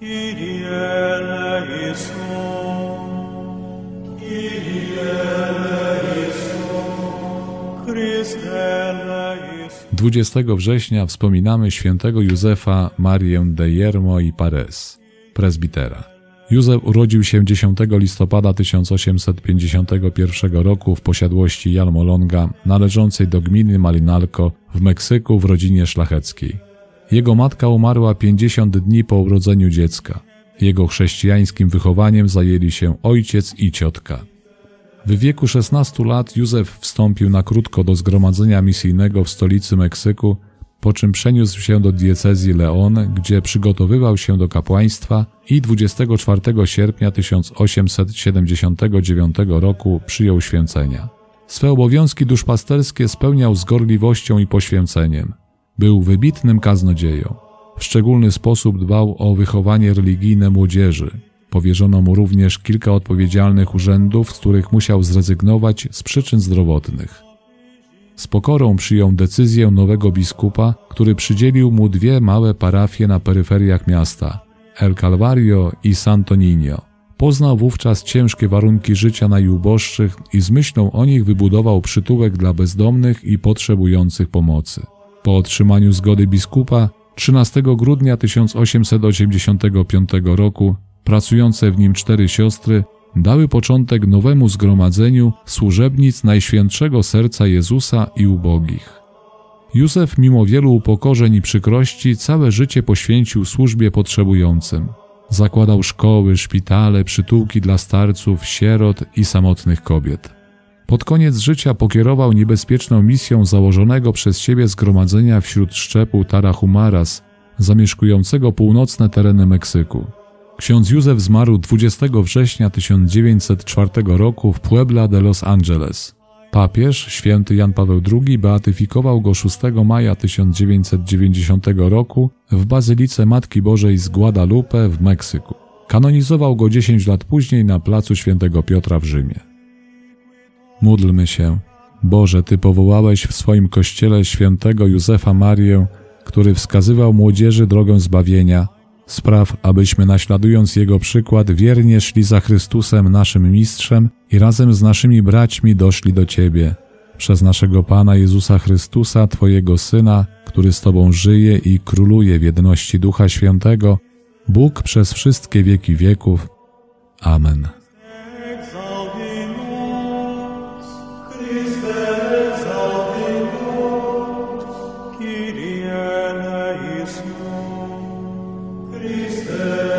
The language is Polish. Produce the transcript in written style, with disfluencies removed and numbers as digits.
Dwudziestego września wspominamy świętego Józefa Marię de Yermo i Parés, prezbitera. Józef urodził się 10 listopada 1851 roku w posiadłości Jalmolonga należącej do gminy Malinalco w Meksyku w rodzinie szlacheckiej. Jego matka umarła 50 dni po urodzeniu dziecka. Jego chrześcijańskim wychowaniem zajęli się ojciec i ciotka. W wieku 16 lat Józef wstąpił na krótko do zgromadzenia misyjnego w stolicy Meksyku, po czym przeniósł się do diecezji León, gdzie przygotowywał się do kapłaństwa i 24 sierpnia 1879 roku przyjął święcenia. Swe obowiązki duszpasterskie spełniał z gorliwością i poświęceniem. Był wybitnym kaznodzieją. W szczególny sposób dbał o wychowanie religijne młodzieży. Powierzono mu również kilka odpowiedzialnych urzędów, z których musiał zrezygnować z przyczyn zdrowotnych. Z pokorą przyjął decyzję nowego biskupa, który przydzielił mu 2 małe parafie na peryferiach miasta, El Calvario i Santo Niño. Poznał wówczas ciężkie warunki życia najuboższych i z myślą o nich wybudował przytułek dla bezdomnych i potrzebujących pomocy. Po otrzymaniu zgody biskupa 13 grudnia 1885 roku pracujące w nim 4 siostry dały początek nowemu zgromadzeniu służebnic Najświętszego Serca Jezusa i ubogich. Józef mimo wielu upokorzeń i przykrości całe życie poświęcił służbie potrzebującym. Zakładał szkoły, szpitale, przytułki dla starców, sierot i samotnych kobiet. Pod koniec życia pokierował niebezpieczną misją założonego przez siebie zgromadzenia wśród szczepu Tarahumaras, zamieszkującego północne tereny Meksyku. Ksiądz Józef zmarł 20 września 1904 roku w Puebla de Los Angeles. Papież, święty Jan Paweł II, beatyfikował go 6 maja 1990 roku w Bazylice Matki Bożej z Guadalupe w Meksyku. Kanonizował go 10 lat później na placu Świętego Piotra w Rzymie. Módlmy się. Boże, Ty powołałeś w swoim Kościele świętego Józefa Marię, który wskazywał młodzieży drogę zbawienia. Spraw, abyśmy naśladując Jego przykład wiernie szli za Chrystusem naszym Mistrzem i razem z naszymi braćmi doszli do Ciebie. Przez naszego Pana Jezusa Chrystusa, Twojego Syna, który z Tobą żyje i króluje w jedności Ducha Świętego, Bóg przez wszystkie wieki wieków. Amen. Christe